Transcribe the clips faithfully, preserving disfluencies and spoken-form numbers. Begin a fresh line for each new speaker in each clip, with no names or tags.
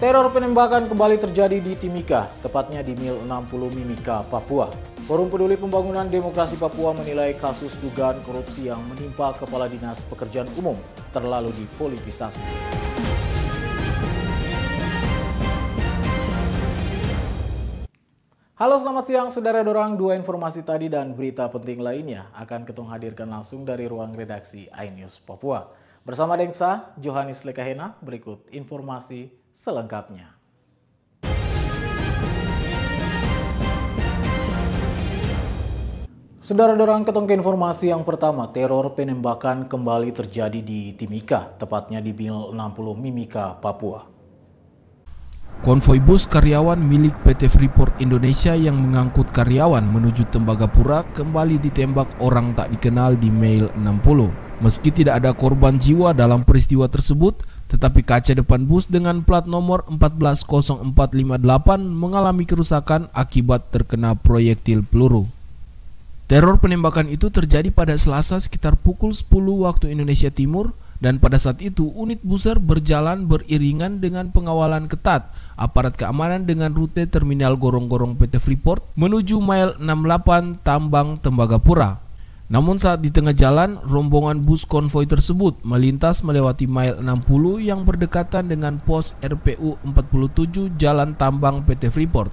Teror penembakan kembali terjadi di Timika, tepatnya di Mil enam puluh Mimika, Papua. Forum Peduli Pembangunan Demokrasi Papua menilai kasus dugaan korupsi yang menimpa Kepala Dinas Pekerjaan Umum terlalu dipolitisasi. Halo, selamat siang saudara dorang. Dua informasi tadi dan berita penting lainnya akan ketong hadirkan langsung dari ruang redaksi iNews Papua. Bersama Dengsa, Johannes Lekahena, berikut informasi selengkapnya. Saudara dorang ketong ke informasi yang pertama, teror penembakan kembali terjadi di Timika, tepatnya di Mil enam puluh Mimika, Papua.
Konvoi bus karyawan milik P T Freeport Indonesia yang mengangkut karyawan menuju Tembagapura kembali ditembak orang tak dikenal di Mil enam puluh. Meski tidak ada korban jiwa dalam peristiwa tersebut, tetapi kaca depan bus dengan plat nomor empat belas nol empat lima delapan mengalami kerusakan akibat terkena proyektil peluru. Teror penembakan itu terjadi pada Selasa sekitar pukul sepuluh waktu Indonesia Timur, dan pada saat itu unit buser berjalan beriringan dengan pengawalan ketat aparat keamanan dengan rute terminal gorong-gorong P T Freeport menuju Mile enam puluh delapan Tambang Tembagapura. Namun saat di tengah jalan, rombongan bus konvoi tersebut melintas melewati Mile enam puluh yang berdekatan dengan pos R P U empat puluh tujuh Jalan Tambang P T Freeport.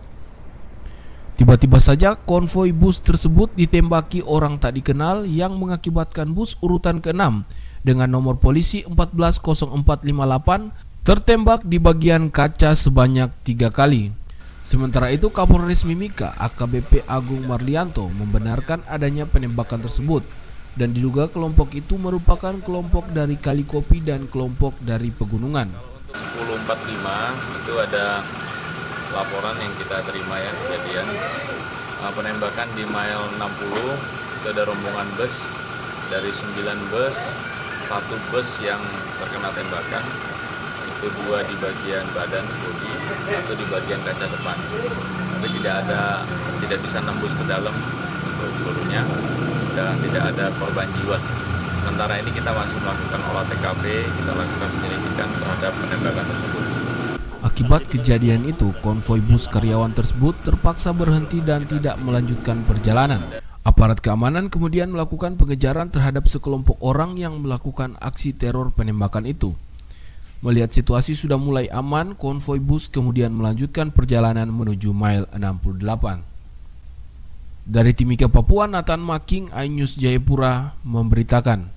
Tiba-tiba saja konvoi bus tersebut ditembaki orang tak dikenal yang mengakibatkan bus urutan keenam dengan nomor polisi empat belas nol empat lima delapan tertembak di bagian kaca sebanyak tiga kali. Sementara itu, Kapolres Mimika A K B P Agung Marlianto membenarkan adanya penembakan tersebut dan diduga kelompok itu merupakan kelompok dari Kalikopi dan kelompok dari pegunungan.
sepuluh empat puluh lima itu ada laporan yang kita terima ya, kejadian penembakan di Mile enam puluh. Itu ada rombongan bus dari sembilan bus, satu bus yang terkena tembakan, itu dua di bagian badan bodi, satu di bagian kaca depan. Tapi tidak ada, tidak bisa nembus ke dalam untuk pelurunya dan tidak ada korban jiwa. Sementara ini kita masih melakukan olah T K P, kita lakukan penyelidikan terhadap penembakan tersebut.
Akibat kejadian itu, konvoi bus karyawan tersebut terpaksa berhenti dan tidak melanjutkan perjalanan. Aparat keamanan kemudian melakukan pengejaran terhadap sekelompok orang yang melakukan aksi teror penembakan itu. Melihat situasi sudah mulai aman, konvoi bus kemudian melanjutkan perjalanan menuju Mile enam puluh delapan. Dari Timika, Papua, Nathan Making, iNews Jayapura memberitakan.